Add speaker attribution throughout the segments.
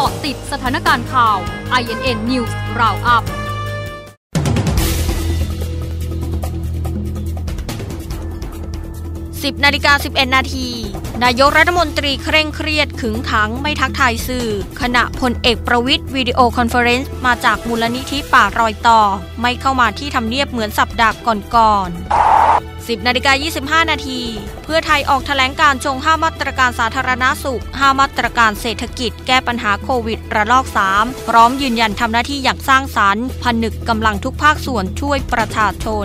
Speaker 1: าะติดสถานการณ์ข่าว INN News Roundup
Speaker 2: 10:11 นาทีนายกรัฐมนตรีเคร่งเครียดขึงขังไม่ทักทายสื่อขณะพลเอกประวิตรวิดีโอคอนเฟอเรนซ์มาจากมูลนิธิป่ารอยต่อไม่เข้ามาที่ทำเนียบเหมือนสัปดาห์ก่อนๆ 10:25 นาทีเพื่อไทยออกแถลงการชง5มาตรการสาธารณสุข5มาตรการเศรษฐกิจแก้ปัญหาโควิดระลอก3พร้อมยืนยันทำหน้าที่อย่างสร้างสรรค์ผนึกกำลังทุกภาคส่วนช่วยประชาชน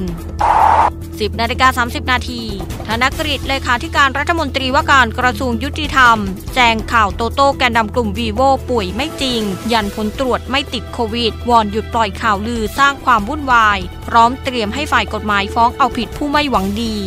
Speaker 2: 10:30 นาทีธนกฤษเลขาธิการรัฐมนตรีว่าการกระทรวงยุติธรรมแจงข่าวโตโต้แกนนำกลุ่มวีโวป่วยไม่จริงยันผลตรวจไม่ติดโควิดวอนหยุดปล่อยข่าวลือสร้างความวุ่นวายพร้อมเตรียมให้ฝ่ายกฎหมายฟ้องเอาผิดผู้ไม่หวังดี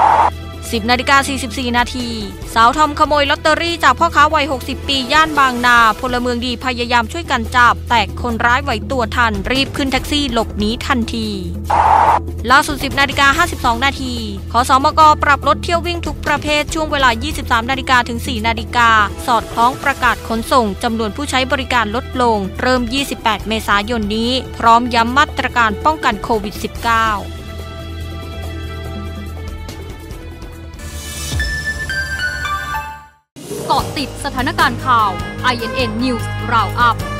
Speaker 2: 10:44 นาทีสาวทอมขโมยลอตเตอรี่จากพ่อค้าวัย60 ปีย่านบางนาพลเมืองดีพยายามช่วยกันจับแต่คนร้ายไหวตัวทันรีบขึ้นแท็กซี่หลบหนีทันทีล่าสุด 10:52 นาทีขสมก.ปรับลดเที่ยววิ่งทุกประเภทช่วงเวลา 23 นาฬิกาถึง 4 นาฬิกาสอดคล้องประกาศขนส่งจำนวนผู้ใช้บริการลดลงเริ่ม 28 เมษายนนี้พร้อมย้ำมาตรการป้องกันโควิด -19
Speaker 1: เกาะติดสถานการณ์ข่าว INN News Roundup